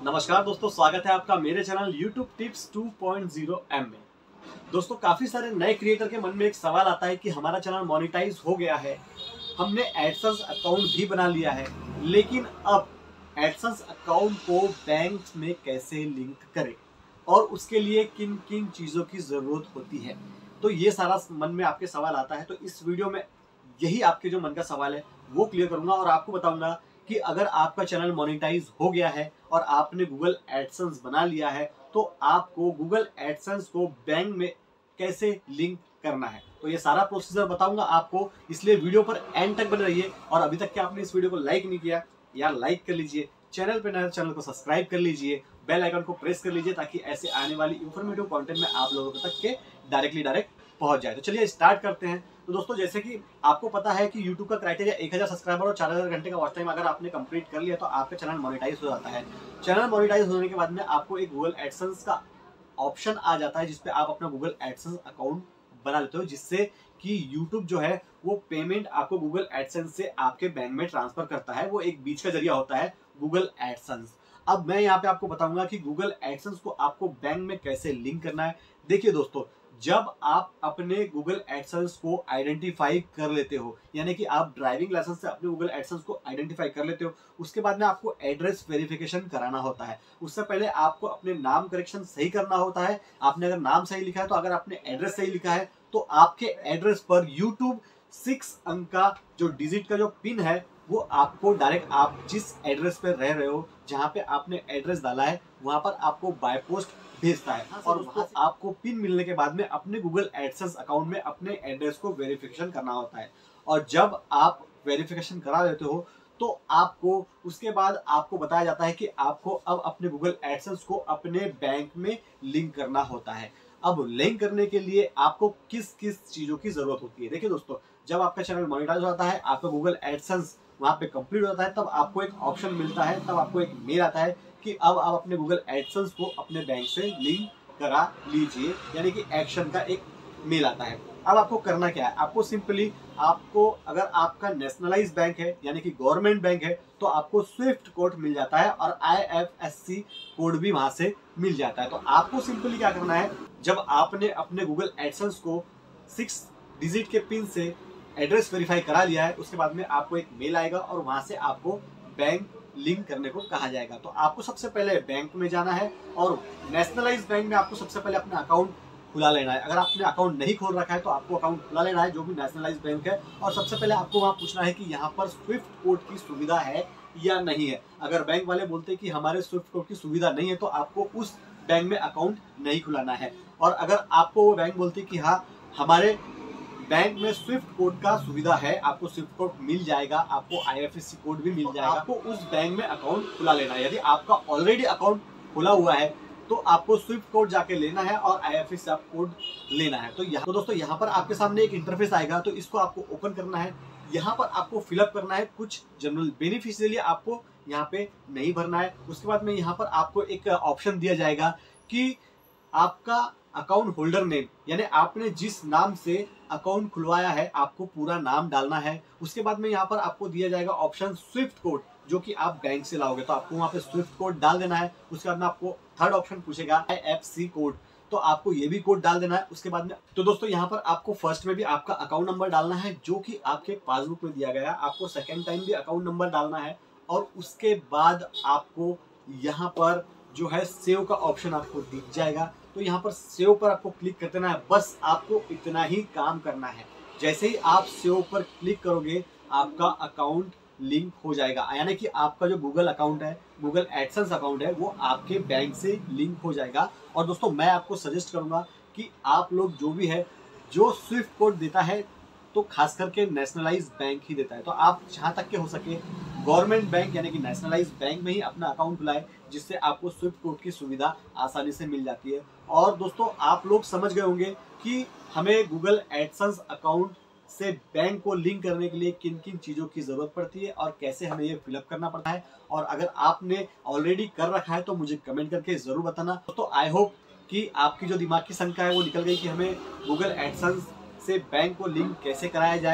नमस्कार दोस्तों, स्वागत है आपका मेरे चैनल YouTube टिप्स 2.0 M में। दोस्तों, काफी सारे नए क्रिएटर के मन में एक सवाल आता है कि हमारा चैनल मोनेटाइज हो गया है, हमने एडसेंस अकाउंट भी बना लिया है, लेकिन अब एडसेंस अकाउंट को बैंक में कैसे लिंक करें और उसके लिए किन किन चीजों की जरूरत होती है। तो ये सारा मन में आपके सवाल आता है, तो इस वीडियो में यही आपके जो मन का सवाल है वो क्लियर करूंगा और आपको बताऊंगा कि अगर आपका चैनल मोनेटाइज हो गया है और आपने गूगल एडसेंस बना लिया है तो आपको गूगल एडसेंस को बैंक में कैसे लिंक करना है। तो ये सारा प्रोसीजर बताऊंगा आपको, इसलिए वीडियो पर एंड तक बने रहिए। और अभी तक क्या आपने इस वीडियो को लाइक नहीं किया, यार लाइक कर लीजिए, चैनल पे नए चैनल को सब्सक्राइब कर लीजिए, बेल आइकन को प्रेस कर लीजिए ताकि ऐसे आने वाली इंफॉर्मेटिव कंटेंट में आप लोगों तक के डायरेक्ट पहुंच जाए। तो चलिए स्टार्ट करते हैं। तो दोस्तों, जैसे कि आपको पता है कि YouTube का क्राइटेरिया 1000 सब्सक्राइबर और 4000 घंटे का वॉच टाइम अगर आपने कंप्लीट कर लिया तो आपका चैनल मोनेटाइज हो जाता है। चैनल मोनेटाइज होने के बाद में आपको एक गूगल एडसेंस का ऑप्शन आ जाता है जिसपे आप अपना गूगल एडसेंस अकाउंट बना लेते हो, जिससे कि YouTube जो है वो पेमेंट आपको गूगल एडसेंस से आपके बैंक में ट्रांसफर करता है। वो एक बीच का जरिया होता है गूगल एडसेंस। अब मैं यहाँ पे आपको बताऊंगा कि गूगल एडसेंस को आपको बैंक में कैसे लिंक करना है। देखिए दोस्तों, जब आप अपने गूगल एडसेंस को आइडेंटिफाई कर लेते हो, यानी कि आप ड्राइविंग लाइसेंस से अपने गूगल एडसेंस को आइडेंटिफाई कर लेते हो, उसके बाद में आपको एड्रेस वेरिफिकेशन कराना होता है। उससे पहले आपको अपने नाम करेक्शन सही करना होता है। आपने अगर नाम सही लिखा है तो अगर आपने एड्रेस सही लिखा है तो आपके एड्रेस पर YouTube 6 अंक का जो डिजिट का जो पिन है वो आपको डायरेक्ट आप जिस एड्रेस पे रह रहे हो, जहाँ पे आपने एड्रेस डाला है वहां पर आपको बाय पोस्ट भेजता है। और वहां से आपको पिन मिलने के बाद में अपने गूगल एडसेंस अकाउंट में अपने एड्रेस को वेरिफिकेशन करना होता है। और जब आप वेरिफिकेशन करा लेते हो तो आपको उसके बाद आपको बताया जाता है कि आपको अब अपने गूगल एडसेंस को अपने बैंक में लिंक करना होता है। अब लिंक करने के लिए आपको किस किस चीजों की जरूरत होती है। देखिए दोस्तों, जब आपका चैनल मोनेटाइज हो जाता है, आपका गूगल एडसेंस वहां पे कंप्लीट हो जाता है, तब आपको एक ऑप्शन मिलता है, तब आपको एक मेल आता है कि अब आप अपने गूगल एडसेंस को अपने बैंक से लिंक करा लीजिए, यानी कि एक्शन का एक मेल आता है। अब आपको करना क्या है, आपको सिंपली आपको अगर आपका नेशनलाइज बैंक है यानी कि गवर्नमेंट बैंक है तो आपको स्विफ्ट कोड मिल जाता है और IFSC कोड भी वहां से मिल जाता है। तो आपको सिंपली क्या करना है, जब आपने अपने गूगल एडसेंस को 6 डिजिट के पिन से एड्रेस वेरीफाई करा लिया है, उसके बाद में आपको एक मेल आएगा और वहां से आपको बैंक लिंक करने को कहा जाएगा। तो आपको सबसे पहले बैंक में जाना है और नेशनलाइज बैंक में आपको सबसे पहले अपना अकाउंट खुला लेना है। अगर आपने अकाउंट नहीं खोल रखा है तो आपको अकाउंट खुला लेना है, जो भी नेशनलाइज बैंक है। और सबसे पहले आपको वहां पूछना है कि यहाँ पर स्विफ्ट कोड की सुविधा है या नहीं है। अगर बैंक वाले बोलते हैं कि हमारे स्विफ्ट कोड की सुविधा नहीं है तो आपको उस बैंक में अकाउंट नहीं खुलाना है। और अगर आपको वो बैंक बोलती है कि हाँ हमारे बैंक में स्विफ्ट कोड का सुविधा है, आपको स्विफ्ट कोड मिल जाएगा, आपको IFSC कोड भी मिल जाएगा, आपको उस बैंक में अकाउंट खुला लेना है। यदि आपका ऑलरेडी अकाउंट खुला हुआ है तो आपको स्विफ्ट कोड जाके लेना है और IFSC कोड लेना है। तो दोस्तों, यहाँ पर आपके सामने एक इंटरफेस आएगा, तो इसको आपको ओपन करना है। यहाँ पर आपको फिलअप करना है कुछ जनरल बेनिफिशियरी आपको यहाँ पे नहीं भरना है। उसके बाद में यहाँ पर आपको एक ऑप्शन दिया जाएगा कि आपका अकाउंट होल्डर नेम, यानी आपने जिस नाम से अकाउंट खुलवाया है आपको पूरा नाम डालना है। उसके बाद में यहाँ पर आपको दिया जाएगा ऑप्शन स्विफ्ट कोड, जो कि आप बैंक से लाओगे, तो आपको वहाँ पे स्विफ्ट कोड डाल देना है। उसके बाद में आपको थर्ड ऑप्शन पूछेगा IFSC कोड, तो आपको ये भी कोड डाल देना है। उसके बाद में तो दोस्तों, यहाँ पर आपको फर्स्ट में भी आपका अकाउंट नंबर डालना है जो कि आपके पासबुक में दिया गया है। आपको सेकेंड टाइम भी अकाउंट नंबर डालना है और उसके बाद आपको यहाँ पर जो है सेव का ऑप्शन आपको दिख जाएगा। तो यहाँ पर सेव पर आपको क्लिक कर देना है। बस आपको इतना ही काम करना है। जैसे ही आप सेव पर क्लिक करोगे आपका अकाउंट लिंक हो जाएगा, यानी कि आपका जो गूगल अकाउंट है, गूगल एडसेंस अकाउंट है, वो आपके बैंक से लिंक हो जाएगा। और दोस्तों, मैं आपको सजेस्ट करूंगा कि आप लोग जो भी है, जो स्विफ्ट कोड देता है तो खास करके नेशनलाइज बैंक ही देता है, तो आप जहां तक के हो सके गवर्नमेंट बैंक यानी कि नेशनलाइज बैंक में ही अपना अकाउंट खुलाए, जिससे आपको स्विफ्ट कोड की सुविधा आसानी से मिल जाती है। और दोस्तों, आप लोग समझ गए होंगे कि हमें गूगल एडसेंस अकाउंट से बैंक को लिंक करने के लिए किन किन चीजों की जरूरत पड़ती है और कैसे हमें ये फिलअप करना पड़ता है। और अगर आपने ऑलरेडी कर रखा है तो मुझे कमेंट करके जरूर बताना। दोस्तों, आई होप कि आपकी जो दिमाग की शंका है वो निकल गई कि हमें गूगल एडसेंस से बैंक को लिंक कैसे कराया जाए।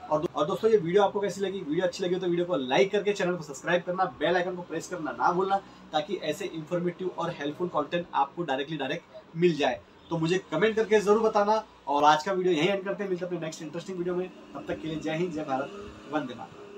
और दोस्तों ये वीडियो आपको कैसी लगी? वीडियो अच्छी लगी तो वीडियो को लाइक करके चैनल को सब्सक्राइब करना, बेल आइकन को प्रेस करना ना भूलना, ताकि ऐसे इंफॉर्मेटिव और हेल्पफुल कंटेंट आपको डायरेक्ट मिल जाए। तो मुझे कमेंट करके जरूर बताना। और आज का वीडियो यहीं एंड करते हैं, मिलते हैं अपने नेक्स्ट इंटरेस्टिंग वीडियो में। तब तक के लिए जय हिंद, जय भारत, वंदे मातरम।